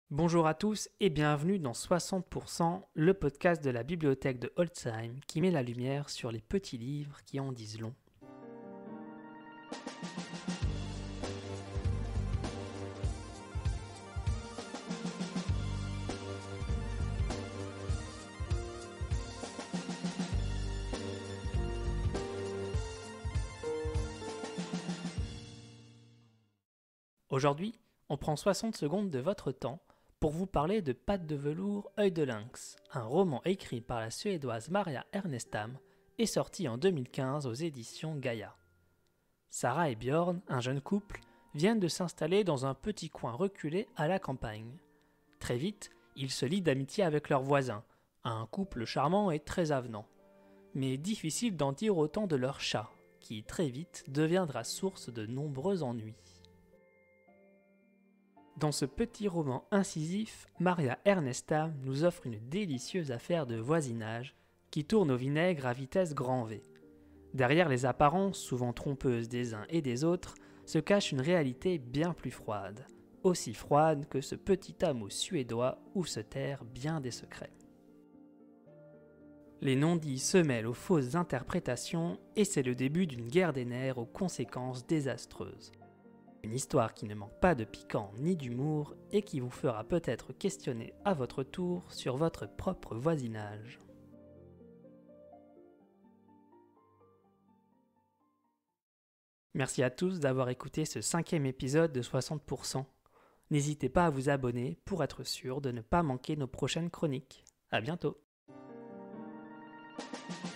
Bonjour à tous et bienvenue dans 60%, le podcast de la bibliothèque de Holtzheim qui met la lumière sur les petits livres qui en disent long. Aujourd'hui, on prend 60 secondes de votre temps pour vous parler de Pattes de velours, œil de lynx, un roman écrit par la suédoise Maria Ernestam et sorti en 2015 aux éditions Gaïa. Sarah et Björn, un jeune couple, viennent de s'installer dans un petit coin reculé à la campagne. Très vite, ils se lient d'amitié avec leurs voisins, un couple charmant et très avenant. Mais difficile d'en dire autant de leur chat, qui très vite deviendra source de nombreux ennuis. Dans ce petit roman incisif, Maria Ernestam nous offre une délicieuse affaire de voisinage qui tourne au vinaigre à vitesse grand V. Derrière les apparences souvent trompeuses des uns et des autres se cache une réalité bien plus froide, aussi froide que ce petit hameau suédois où se terrent bien des secrets. Les non-dits se mêlent aux fausses interprétations et c'est le début d'une guerre des nerfs aux conséquences désastreuses. Une histoire qui ne manque pas de piquant ni d'humour et qui vous fera peut-être questionner à votre tour sur votre propre voisinage. Merci à tous d'avoir écouté ce 5e épisode de 60%. N'hésitez pas à vous abonner pour être sûr de ne pas manquer nos prochaines chroniques. À bientôt!